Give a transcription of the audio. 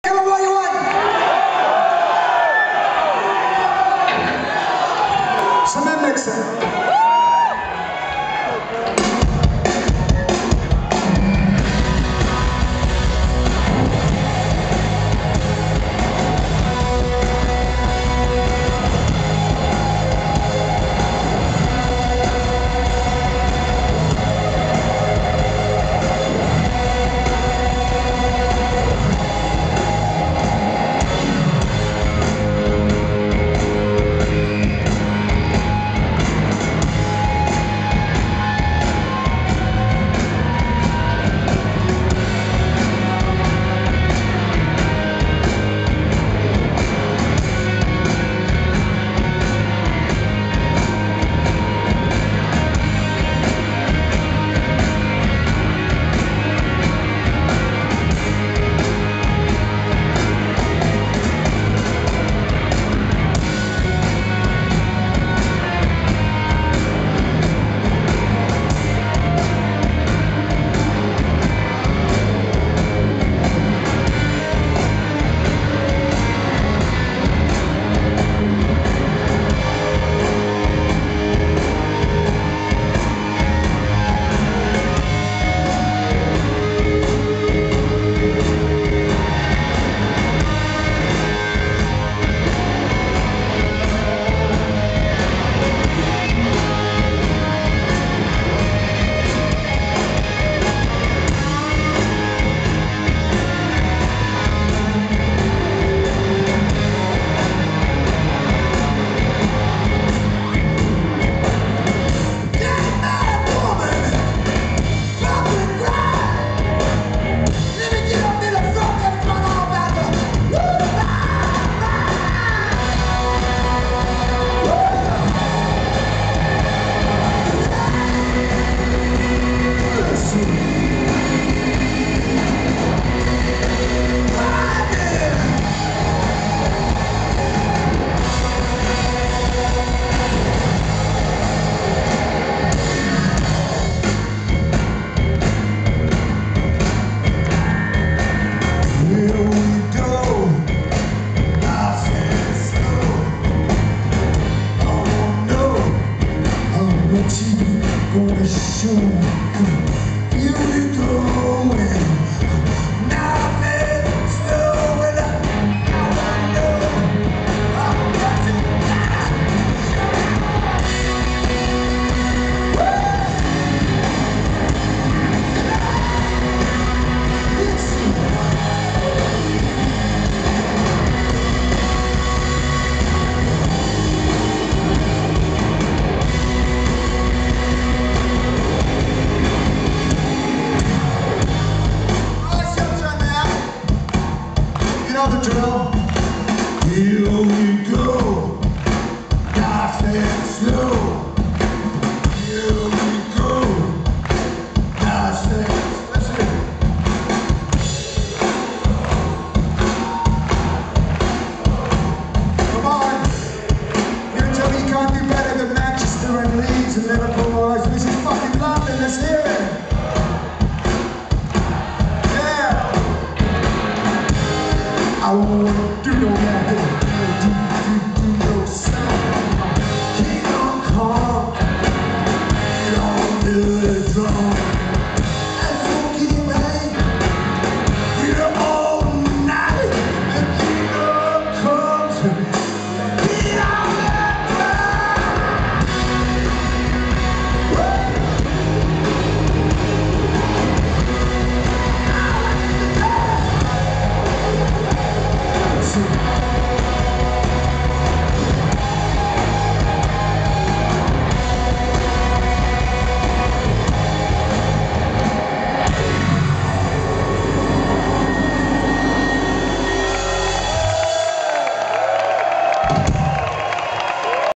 Come on, what do you want? Cement mixer. The drill. Here we go, nice and slow. Here we go, nice and let's hear it. Come on, you're gonna tell me you can't do better than Manchester and Leeds and Liverpool boys. This is fucking London, let's hear it. I won't do no that.